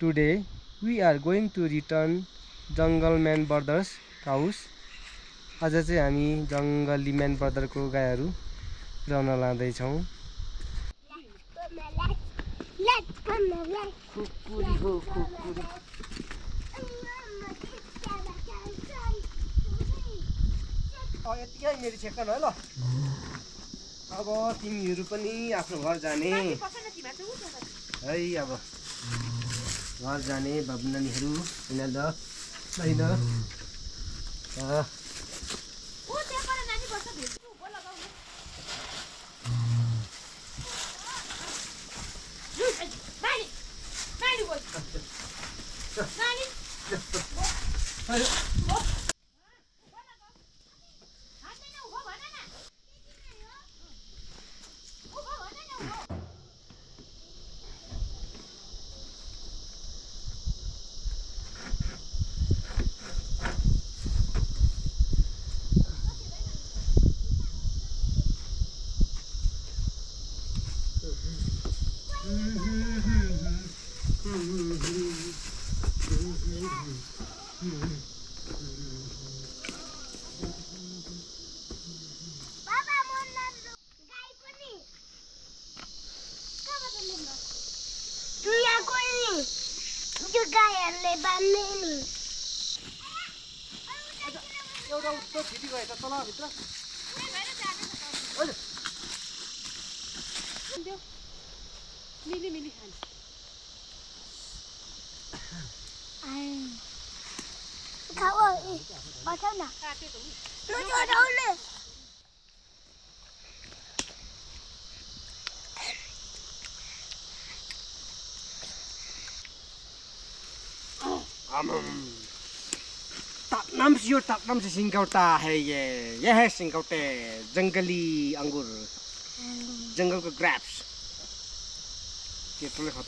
Today we are going to return Jungle Man Brothers house. आज चाहिँ हामी जंगली मैन ब्रदर को गायहरू ल्याउन लाँदै छौं। कुकुरी हो कुकुरी। यतिकै मेरो छेक्न है ल। अब तिमीहरु पनि आफ्नो घर जाने है। अब घर जाने बाबु नानीहरु हैन ल। हैन तापनाम से सिंगौटा है ये है सिंगौटे जंगली अंगूर जंगल को ग्रेप्स ये तो खाता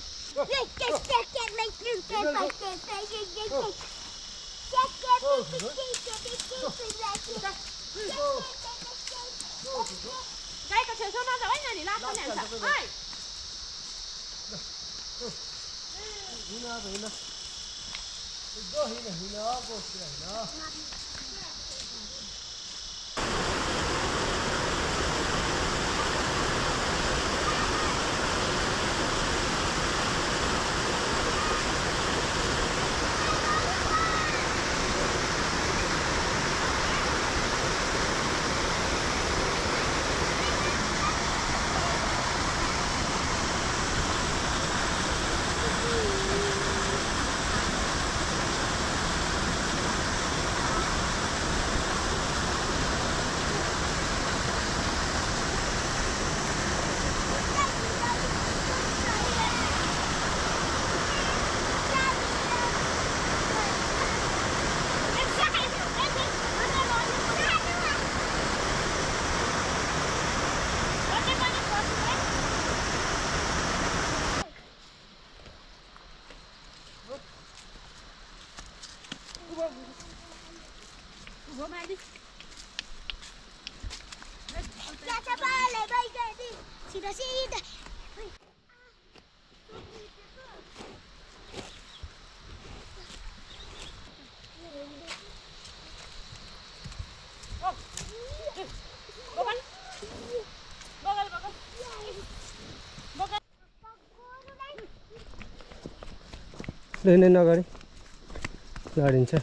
लेने नगरी गाडिन्छ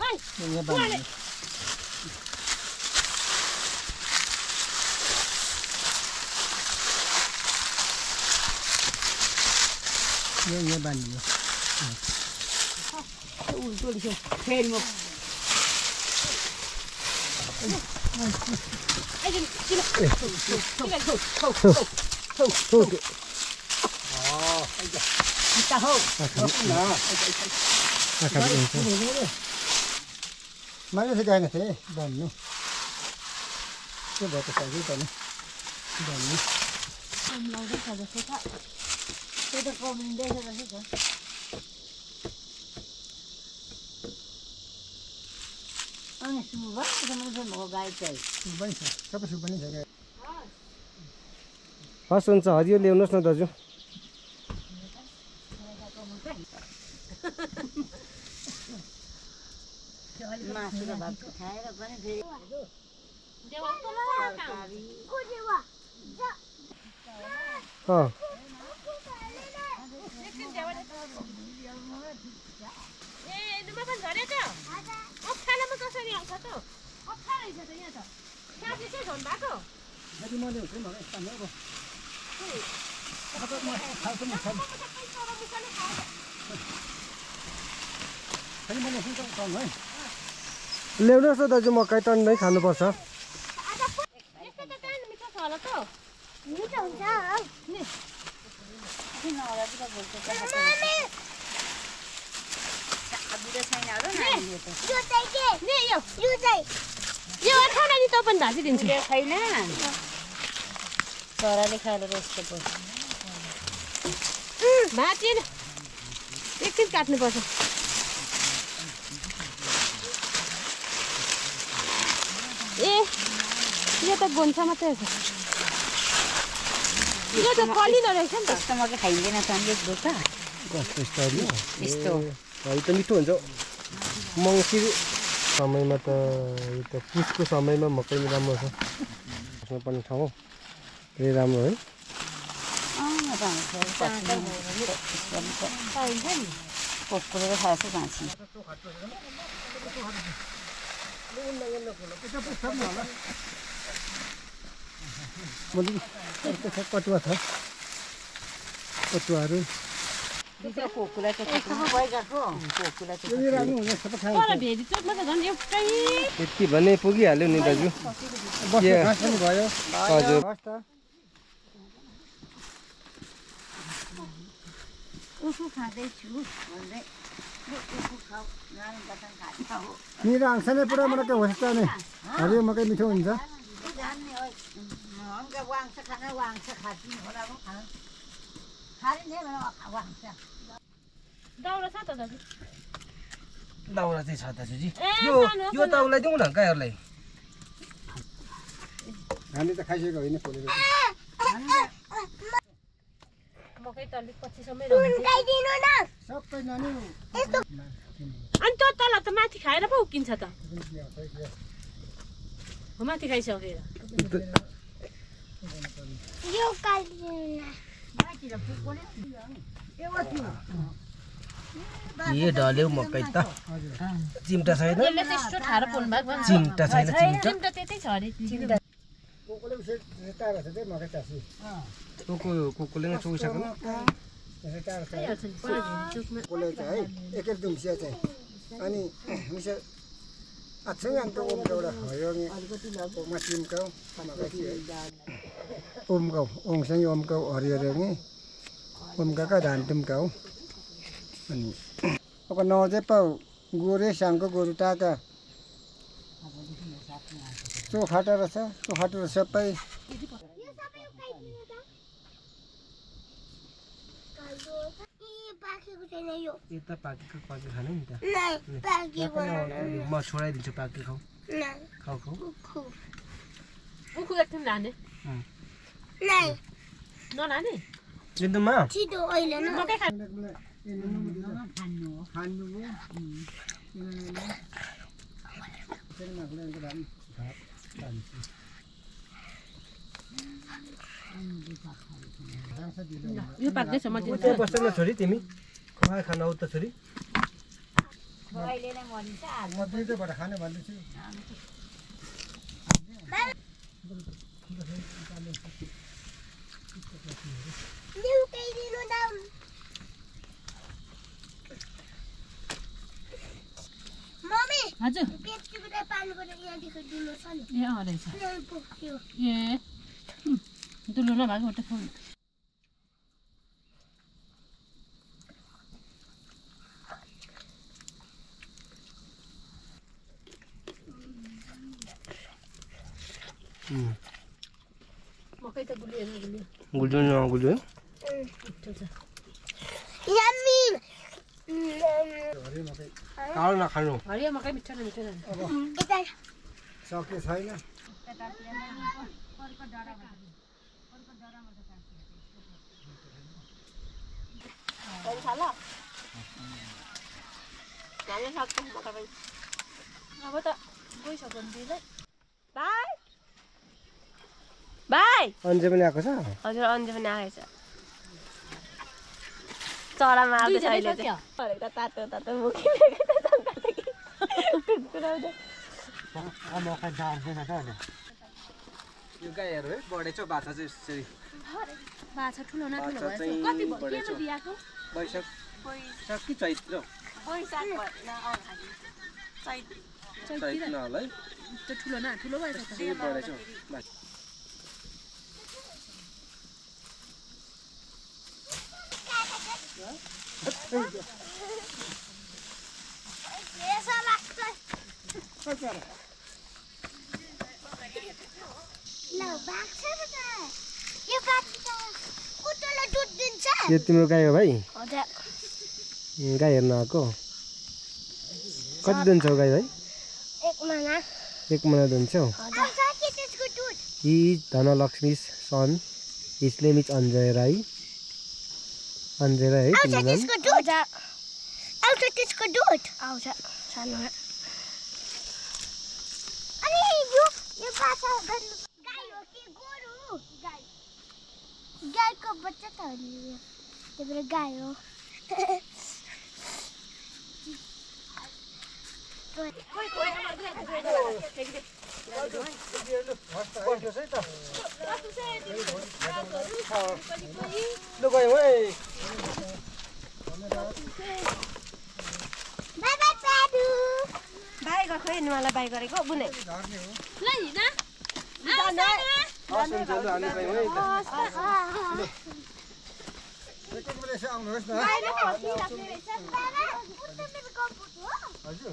यहाँ बाँध्नु यहाँ बाँध्नु फेरि म मैले चाहिँ गएन थिएँ भन्नु के भयो त सबै त भन्नु सबै सुप पनि छ हस् हुन्छ हरियो ल्याउनुहोस् न दाजु मासु र भात खाएर पनि फेरि ल्याउनुहोस् न दाजु मकै टन्नै खानुपर्छ चराले खाएर यस्तो भात एकछिन काट्नुपर्छ ए यो त गोन्छ मात्रै छ यो त कलिलो रहेछ नि त यस्तो मकै खाइँदैन त यस्तो त कस्तो स्टाइल यस्तो है त मिठो हुन्छ मङ्सिर समयमा त यो त पुसको समयमा मकै राम्रो छ बस्न पर्ने ठाउँ हो धेरै राम्रो है कोक्कुरेर खाएछ घाँसी कटुवा छ कटुवाहरू यति भने पुगिहाल्यो नि दाजु घाँस पनि भयो हजुर उखु खाँदैछु भन्दै उखु खाऊ नानी बटन खान्छ हो मेरो आउँछ नै पुरा मलाई त्यो होस् त नि हरियो मकै मिठो हुन्छ जान्ने हो हमका वाङ्छ खाना वाङ्छ खाती होला म खाना खाली नै वाङ्छ दाउरा छ त दाजु दाउरा चाहिँ छ दाजुजी यो दाउलाई दिउँ न गाईहरूलाई हामी त खाइसकेको होइन पोलेर मकै त अलिक पछिसम्मै रहन्छ सबै नानी अनि त्यो तल त माथि खाएर पो उकिन्छ त माथि खाइसकेर के ढल्यो मकै त चिम्टा छैन यसले त्यस्तो ठाडो पोल्नु भएको चिम्टा छैन चिम्टा त्यतै छ अरे चिम्टा कोकोले उसे टाढा छ त्यही मकै चासी कोकोले नै चोकिसक्यो कोले चाहिँ है एक दुम्सिया चाहिँ अनि मिसा अच्छा अन्त ओमगाउडा हयो नि ओमा चिम्काउ ओमगाउ ओङसँग ओमगाउ हरियो रे नि ओमगाका धान टिम्काउ अनि अब नजे पाउ गोरे साङको गोरु टाका चोखाटा रहेछ चोखाटो सबै यता पाकेको पाके खाने नि त म छोडाइदिन्छु पाके खाऊ खाऊ खाऊ उखु एकछिन लाने नलाने एकदममा मकै खानु यो पाक्दैछ म बस्दैन छोरी तिमी खाना आउ त छोरी अहिले नै मरिन्छ म दुईटैबाट खाने भन्दैछु हजुर ए अँ रहेछ ए दुलो नभएको एउटा खाउँ मकै त गुलिएन गुल्यो नगुल्यो कालो नखानु हरियो मकै मिठो न मिठो सके छैन अब त गइसक्यो नि दिलै बाई बाई अन्जे पनि आएको छ हजुर अन्जे पनि आएछ चरामा आउँदैछ अहिले चाहिँ तातो तातो मुखी यो गाईहरू है बढेछ बाछा चाहिँ यसरी बाछा ठुलो न ठुलो बाछा भएछ चाहिँ कति बढेछ। केमा बियाएको वैशाख कि चैत्र चैत्र न होला है त्यो ठुलो न ठुलो भएछ त यसरी बढेछ यो तिम्रो गाई हो भाइ गाई हेर्न आएको कति दुन्छौ गाई भाइ एक महिना दुन्छौ hi Dhanalakshmi son his name is Anjay Rai Anjay Rai है तिम्रो नाम गाईको बच्चा त हो नि त्यो भएर गाई हो बाई गएको है मलाई बाई गरेको बुने ल हिँड आउनुहोस् न हजुर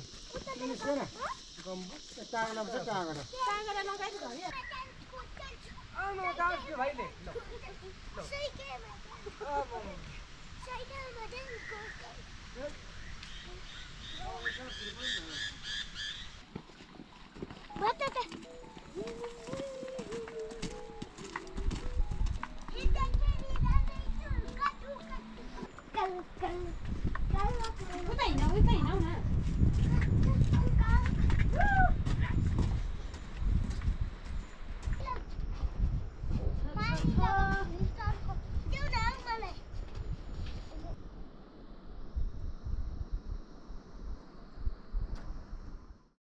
What